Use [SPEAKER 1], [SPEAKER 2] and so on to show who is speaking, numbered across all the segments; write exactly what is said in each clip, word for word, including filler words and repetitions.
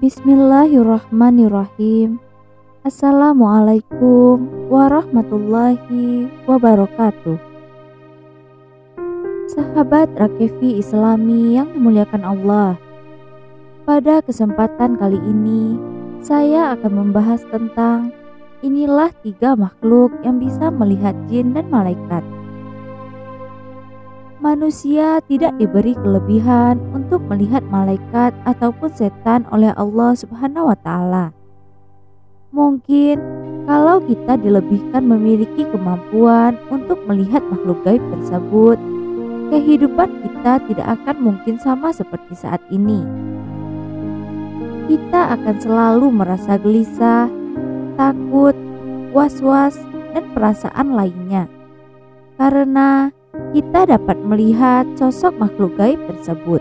[SPEAKER 1] Bismillahirrahmanirrahim. Assalamualaikum warahmatullahi wabarakatuh. Sahabat Rakevi Islami yang dimuliakan Allah, pada kesempatan kali ini saya akan membahas tentang inilah tiga makhluk yang bisa melihat jin dan malaikat. Manusia tidak diberi kelebihan untuk melihat malaikat ataupun setan oleh Allah Subhanahu wa Ta'ala. Mungkin kalau kita dilebihkan memiliki kemampuan untuk melihat makhluk gaib tersebut, kehidupan kita tidak akan mungkin sama seperti saat ini. Kita akan selalu merasa gelisah, takut, was-was, dan perasaan lainnya, karena kita dapat melihat sosok makhluk gaib tersebut.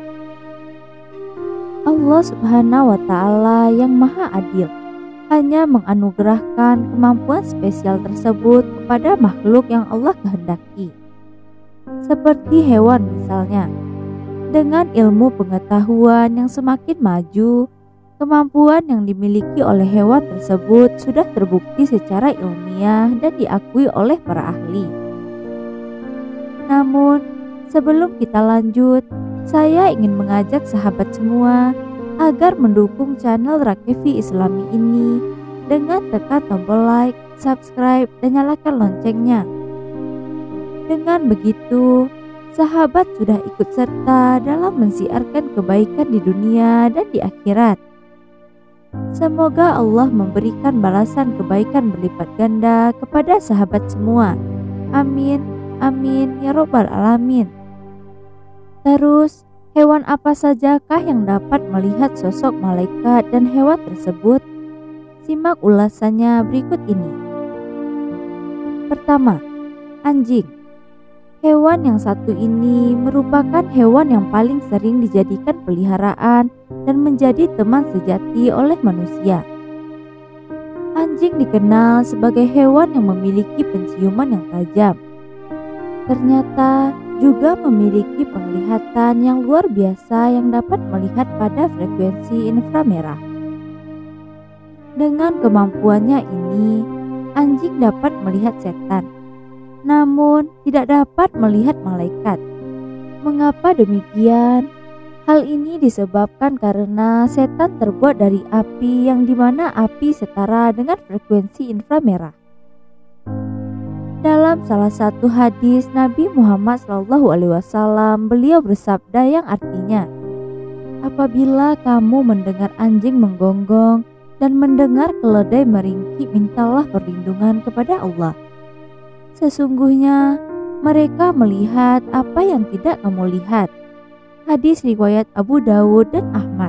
[SPEAKER 1] Allah Subhanahu wa Ta'ala yang Maha Adil hanya menganugerahkan kemampuan spesial tersebut kepada makhluk yang Allah kehendaki. Seperti hewan misalnya, dengan ilmu pengetahuan yang semakin maju, kemampuan yang dimiliki oleh hewan tersebut sudah terbukti secara ilmiah dan diakui oleh para ahli. Namun, sebelum kita lanjut, saya ingin mengajak sahabat semua agar mendukung channel Rakevi Islami ini dengan tekan tombol like, subscribe, dan nyalakan loncengnya. Dengan begitu, sahabat sudah ikut serta dalam mensiarkan kebaikan di dunia dan di akhirat. Semoga Allah memberikan balasan kebaikan berlipat ganda kepada sahabat semua. Amin. Amin ya robbal alamin. Terus, hewan apa sajakah yang dapat melihat sosok malaikat dan hewan tersebut? Simak ulasannya berikut ini. Pertama, anjing. Hewan yang satu ini merupakan hewan yang paling sering dijadikan peliharaan dan menjadi teman sejati oleh manusia. Anjing dikenal sebagai hewan yang memiliki penciuman yang tajam. Ternyata juga memiliki penglihatan yang luar biasa yang dapat melihat pada frekuensi inframerah. Dengan kemampuannya ini, anjing dapat melihat setan, namun tidak dapat melihat malaikat. Mengapa demikian? Hal ini disebabkan karena setan terbuat dari api yang dimana api setara dengan frekuensi inframerah. Dalam salah satu hadis Nabi Muhammad shallallahu alaihi wasallam, beliau bersabda yang artinya, apabila kamu mendengar anjing menggonggong dan mendengar keledai meringkik, mintalah perlindungan kepada Allah. Sesungguhnya mereka melihat apa yang tidak kamu lihat. Hadis riwayat Abu Dawud dan Ahmad.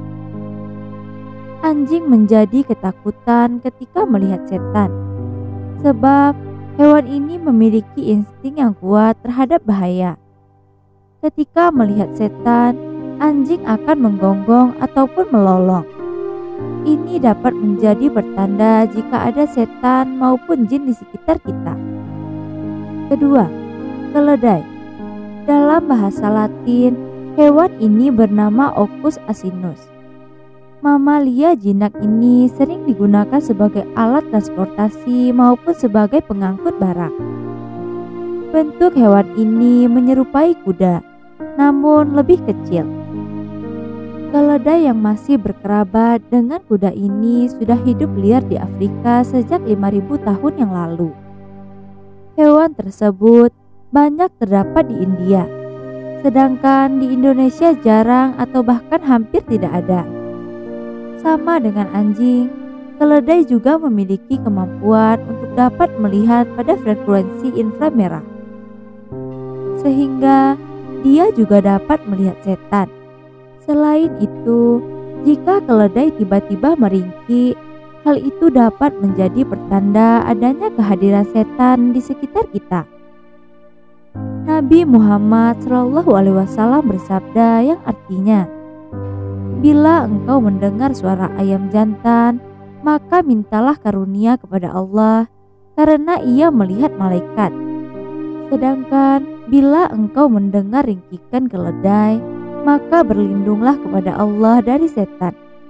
[SPEAKER 1] Anjing menjadi ketakutan ketika melihat setan, sebab hewan ini memiliki insting yang kuat terhadap bahaya. Ketika melihat setan, anjing akan menggonggong ataupun melolong. Ini dapat menjadi pertanda jika ada setan maupun jin di sekitar kita. Kedua, keledai. Dalam bahasa Latin, hewan ini bernama Ocus asinus. Mamalia jinak ini sering digunakan sebagai alat transportasi maupun sebagai pengangkut barang. Bentuk hewan ini menyerupai kuda, namun lebih kecil. Keledai yang masih berkerabat dengan kuda ini sudah hidup liar di Afrika sejak lima ribu tahun yang lalu. Hewan tersebut banyak terdapat di India, sedangkan di Indonesia jarang atau bahkan hampir tidak ada. Sama dengan anjing, keledai juga memiliki kemampuan untuk dapat melihat pada frekuensi inframerah, sehingga dia juga dapat melihat setan. Selain itu, jika keledai tiba-tiba meringkik, hal itu dapat menjadi pertanda adanya kehadiran setan di sekitar kita. Nabi Muhammad shallallahu alaihi wasallam bersabda yang artinya, bila engkau mendengar suara ayam jantan, maka mintalah karunia kepada Allah, karena ia melihat malaikat. Sedangkan bila engkau mendengar ringkikan keledai, maka berlindunglah kepada Allah dari setan,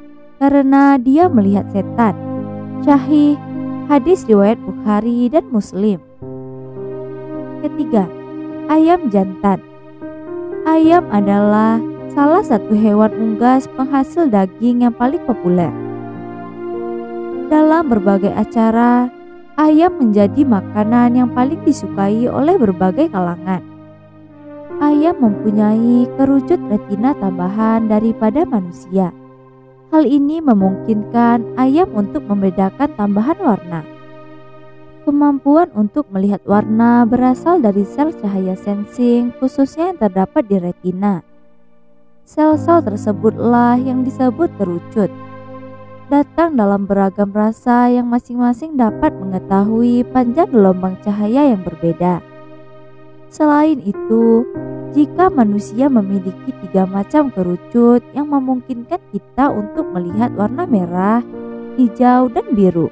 [SPEAKER 1] karena dia melihat setan. Sahih, hadis riwayat Bukhari dan Muslim. Ketiga, ayam jantan. Ayam adalah salah satu hewan unggas penghasil daging yang paling populer. Dalam berbagai acara, ayam menjadi makanan yang paling disukai oleh berbagai kalangan. Ayam mempunyai kerucut retina tambahan daripada manusia. Hal ini memungkinkan ayam untuk membedakan tambahan warna. Kemampuan untuk melihat warna berasal dari sel cahaya sensing khususnya yang terdapat di retina. Sel-sel tersebutlah yang disebut kerucut. Datang dalam beragam rasa yang masing-masing dapat mengetahui panjang gelombang cahaya yang berbeda. Selain itu, jika manusia memiliki tiga macam kerucut yang memungkinkan kita untuk melihat warna merah, hijau, dan biru,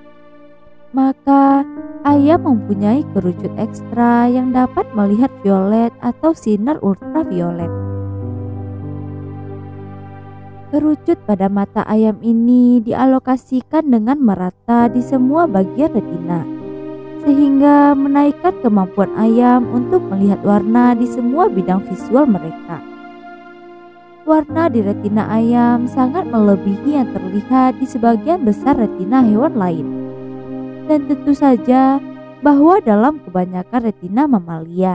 [SPEAKER 1] maka ayam mempunyai kerucut ekstra yang dapat melihat violet atau sinar ultraviolet. Kerucut pada mata ayam ini dialokasikan dengan merata di semua bagian retina, sehingga menaikkan kemampuan ayam untuk melihat warna di semua bidang visual mereka. Warna di retina ayam sangat melebihi yang terlihat di sebagian besar retina hewan lain. Dan tentu saja bahwa dalam kebanyakan retina mamalia.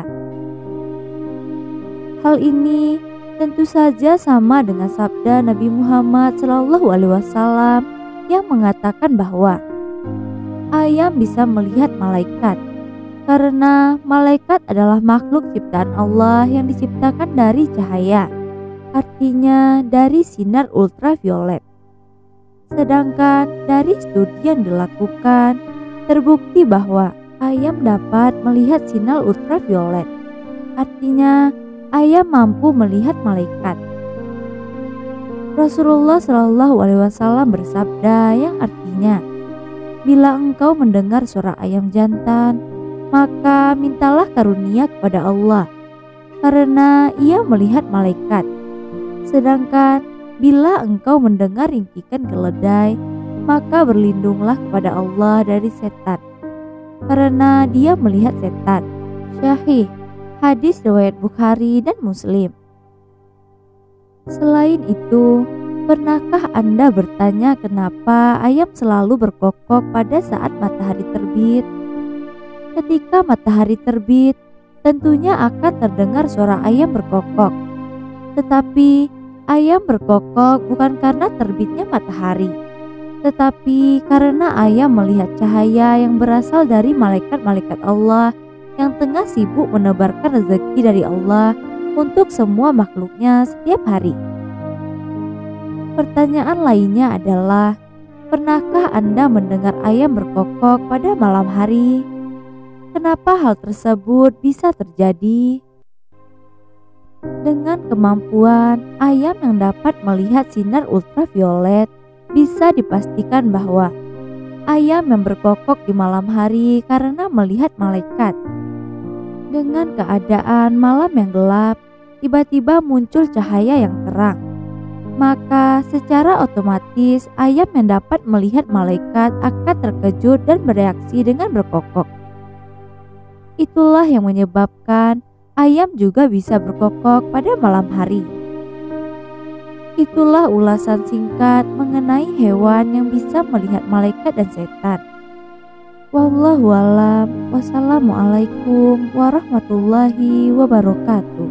[SPEAKER 1] Hal ini tentu saja sama dengan sabda Nabi Muhammad shallallahu alaihi wasallam yang mengatakan bahwa ayam bisa melihat malaikat karena malaikat adalah makhluk ciptaan Allah yang diciptakan dari cahaya, artinya dari sinar ultraviolet. Sedangkan dari studi yang dilakukan, terbukti bahwa ayam dapat melihat sinar ultraviolet, artinya ayam mampu melihat malaikat. Rasulullah Shallallahu Alaihi Wasallam bersabda yang artinya, bila engkau mendengar suara ayam jantan, maka mintalah karunia kepada Allah, karena ia melihat malaikat. Sedangkan bila engkau mendengar ringkikan keledai, maka berlindunglah kepada Allah dari setan, karena dia melihat setan. Sahih, hadis riwayat Bukhari dan Muslim. Selain itu, pernahkah Anda bertanya kenapa ayam selalu berkokok pada saat matahari terbit? Ketika matahari terbit, tentunya akan terdengar suara ayam berkokok. Tetapi ayam berkokok bukan karena terbitnya matahari, tetapi karena ayam melihat cahaya yang berasal dari malaikat-malaikat Allah yang tengah sibuk menebarkan rezeki dari Allah untuk semua makhluknya setiap hari. Pertanyaan lainnya adalah, pernahkah Anda mendengar ayam berkokok pada malam hari? Kenapa hal tersebut bisa terjadi? Dengan kemampuan ayam yang dapat melihat sinar ultraviolet, bisa dipastikan bahwa ayam yang berkokok di malam hari karena melihat malaikat. Dengan keadaan malam yang gelap, tiba-tiba muncul cahaya yang terang, maka secara otomatis ayam yang dapat melihat malaikat akan terkejut dan bereaksi dengan berkokok. Itulah yang menyebabkan ayam juga bisa berkokok pada malam hari. Itulah ulasan singkat mengenai hewan yang bisa melihat malaikat dan setan. Wallahu a'lam. Wassalamualaikum warahmatullahi wabarakatuh.